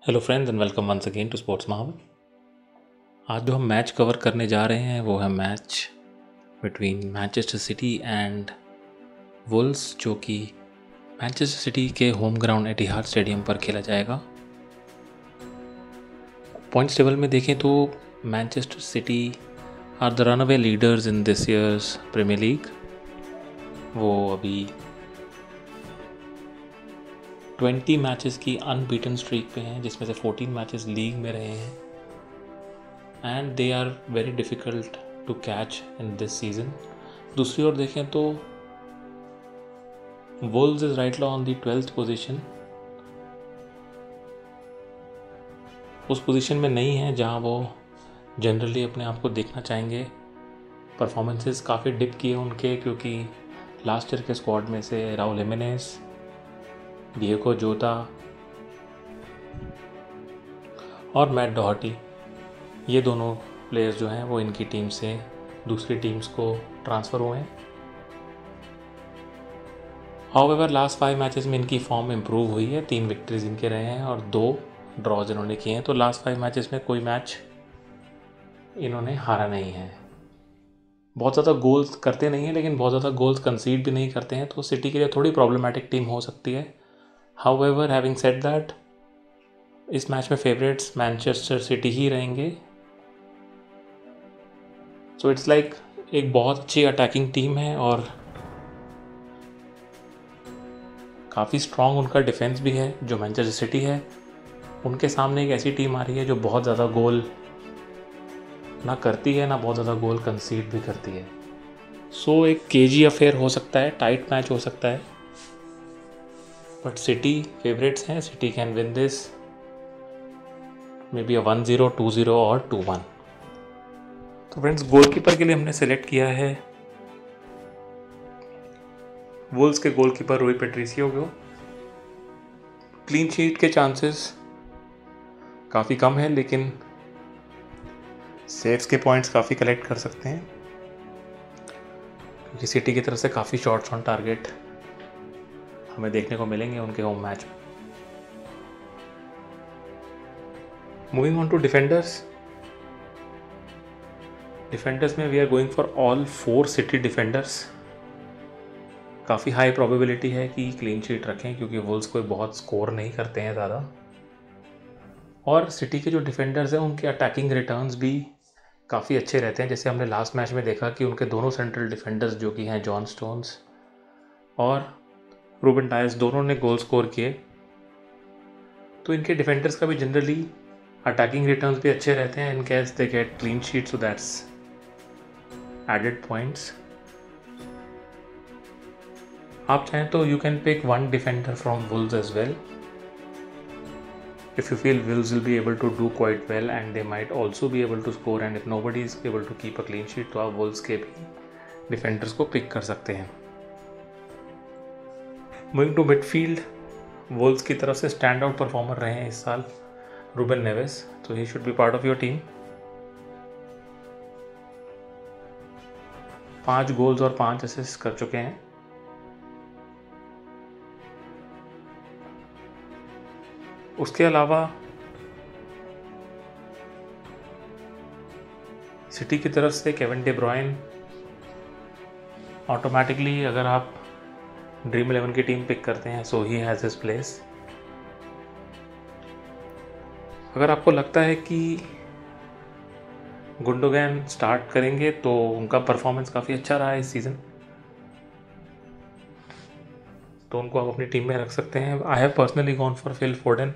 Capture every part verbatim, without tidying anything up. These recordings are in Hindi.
Hello friends and welcome once again to sports माहौल। आज जो हम मैच कवर करने जा रहे हैं वो है match between Manchester City and Wolves, जो कि मैनचेस्टर सिटी के होम ग्राउंड एटिहाद स्टेडियम पर खेला जाएगा। पॉइंट्स टेबल में देखें तो Manchester City are the runaway leaders in this year's Premier League. वो अभी ट्वेंटी मैचेस की अनबीटन स्ट्रीक पे हैं, जिसमें से फोर्टीन मैचेस लीग में रहे हैं and they are very difficult to catch in this season. दूसरी ओर देखें तो Wolves is right now on the twelfth position. उस पोजीशन में नहीं है जहां वो जनरली अपने आप को देखना चाहेंगे। परफॉर्मेंसेस काफ़ी डिप किए उनके, क्योंकि लास्ट ईयर के स्क्वाड में से राहुल हिमेनेस, डिएगो जोता और मैट डॉहर्टी, ये दोनों प्लेयर्स जो हैं वो इनकी टीम से दूसरी टीम्स को ट्रांसफ़र हुए हैं। हाउएवर लास्ट फाइव मैचेस में इनकी फॉर्म इम्प्रूव हुई है। तीन विक्ट्रीज इनके रहे हैं और दो ड्रॉज इन्होंने किए हैं, तो लास्ट फाइव मैचेस में कोई मैच इन्होंने हारा नहीं है। बहुत ज़्यादा गोल्स करते नहीं हैं, लेकिन बहुत ज़्यादा गोल्स कंसीड भी नहीं करते हैं, तो सिटी के लिए थोड़ी प्रॉब्लमेटिक टीम हो सकती है। हाउएवर हैविंग सेड दैट, इस मैच में फेवरेट्स मैनचेस्टर सिटी ही रहेंगे। सो इट्स लाइक एक बहुत अच्छी अटैकिंग टीम है और काफ़ी स्ट्रॉन्ग उनका डिफेंस भी है जो मैनचेस्टर सिटी है। उनके सामने एक ऐसी टीम आ रही है जो बहुत ज़्यादा गोल ना करती है, ना बहुत ज़्यादा गोल कंसीड भी करती है। सो so, एक केजी अफेयर हो सकता है, टाइट मैच हो सकता है, बट सिटी फेवरेट्स हैं। City can win this may be a one zero, two zero और टू वन। तो फ्रेंड्स, गोलकीपर के लिए हमने सेलेक्ट किया है वुल्व्स के गोलकीपर रूई पैट्रिसियो को। क्लीन शीट के चांसेस काफ़ी कम है, लेकिन सेव्स के पॉइंट्स काफ़ी कलेक्ट कर सकते हैं, क्योंकि सिटी की तरफ से काफ़ी शॉट्स ऑन टारगेट हमें देखने को मिलेंगे उनके होम मैच में। Moving on to defenders defenders में we are going for all four City defenders. काफ़ी हाई प्रोबेबिलिटी है कि क्लीन शीट रखें, क्योंकि वुल्व्स कोई बहुत स्कोर नहीं करते हैं ज़्यादा, और सिटी के जो डिफेंडर्स हैं उनके अटैकिंग रिटर्न्स भी काफ़ी अच्छे रहते हैं। जैसे हमने लास्ट मैच में देखा कि उनके दोनों सेंट्रल डिफेंडर्स जो कि हैं जॉन स्टोन्स और रूबन डायस, दोनों ने गोल स्कोर किए। तो इनके डिफेंडर्स का भी जनरली अटैकिंग रिटर्न्स भी अच्छे रहते हैं in case they get clean sheet, so that's added points. आप चाहें तो you can pick one defender from Wolves as well if you feel Wolves will be able to do quite well and they might also be able to score, and if nobody is able to keep a clean sheet तो आप Wolves के भी डिफेंडर्स को पिक कर सकते हैं। मूविंग टू मिडफील्ड, वुल्व्स की तरफ से स्टैंड आउट परफॉर्मर रहे हैं इस साल रूबन नेवेस, तो ही should be part of your team. पांच गोल्स और पांच असिस्ट कर चुके हैं। उसके अलावा सिटी की तरफ से केविन डे ब्रुयन, ऑटोमेटिकली अगर आप ड्रीम इलेवन की टीम पिक करते हैं so he has his place. अगर आपको लगता है कि गुंडोगैन स्टार्ट करेंगे तो उनका परफॉर्मेंस काफ़ी अच्छा रहा है इस सीज़न, तो उनको आप अपनी टीम में रख सकते हैं। I have personally gone for Phil Foden.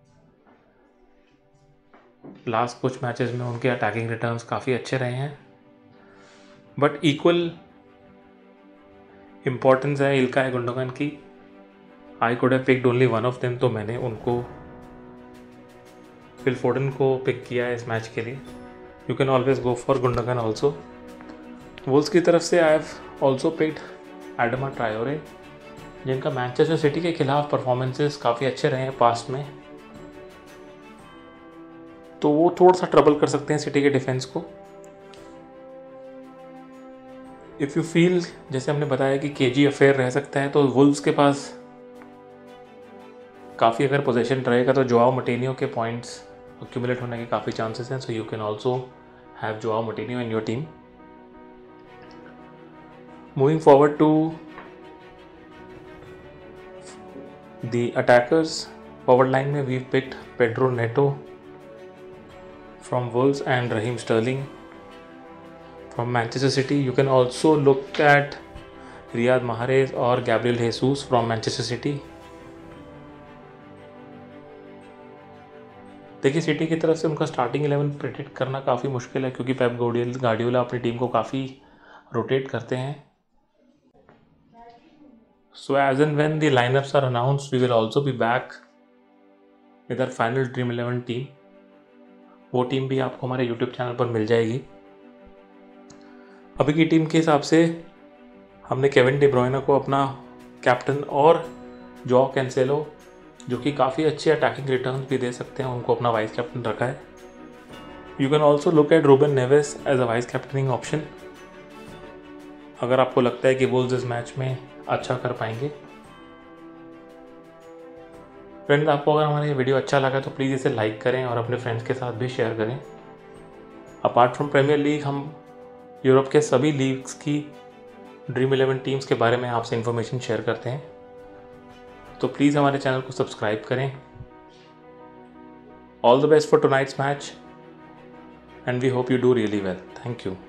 Last कुछ मैचेस में उनके अटैकिंग रिटर्न्स काफ़ी अच्छे रहे हैं, बट इक्वल इम्पॉर्टेंस है इल्काई गुंडोगन की। I could have picked only one of them, तो मैंने उनको फिल फोर्डन को पिक किया है इस मैच के लिए। You can always go for Gundogan also. Wolves की तरफ से I have also picked Adama Traore, जिनका मैनचेस्टर सिटी के खिलाफ परफॉर्मेंसेस काफ़ी अच्छे रहे हैं पास्ट में, तो वो थोड़ा सा ट्रबल कर सकते हैं सिटी के डिफेंस को। इफ़ यू फील, जैसे हमने बताया कि केजी अफेयर रह सकता है, तो वुल्व्स के पास काफ़ी अगर पोजीशन रहेगा तो जोआओ मोटिन्यो के पॉइंट्स एक्यूमुलेट होने के काफ़ी चांसेस हैं, so you can also have Joao Moutinho in your team. Moving forward to the attackers, forward line में we picked Pedro Neto from Wolves and Raheem Sterling from Manchester City. You can also look at Riyad Mahrez और Gabriel Jesus from Manchester City. देखिए, सिटी की तरफ से उनका स्टार्टिंग इलेवन प्रेडिक्ट करना काफ़ी मुश्किल है क्योंकि पेप गार्डियोला अपनी टीम को काफ़ी रोटेट करते हैं. So as and when the lineups are announced we will also be back with our final Dream Eleven team. वो टीम भी आपको हमारे यूट्यूब चैनल पर मिल जाएगी. अभी की टीम के हिसाब से हमने केविन डी ब्रुयने को अपना कैप्टन और जॉ कैंसेलो, जो कि काफ़ी अच्छे अटैकिंग रिटर्न भी दे सकते हैं, उनको अपना वाइस कैप्टन रखा है. You can also look at Ruben Neves as a vice captaining option अगर आपको लगता है कि वुल्व्स इस मैच में अच्छा कर पाएंगे. फ्रेंड्स, आपको अगर हमारा ये वीडियो अच्छा लगा तो प्लीज़ इसे लाइक करें और अपने फ्रेंड्स के साथ भी शेयर करें. अपार्ट फ्रॉम प्रीमियर लीग हम यूरोप के सभी लीग्स की ड्रीम इलेवन टीम्स के बारे में आपसे इन्फॉर्मेशन शेयर करते हैं, तो प्लीज़ हमारे चैनल को सब्सक्राइब करें. All the best for tonight's match and we hope you do really well. Thank you.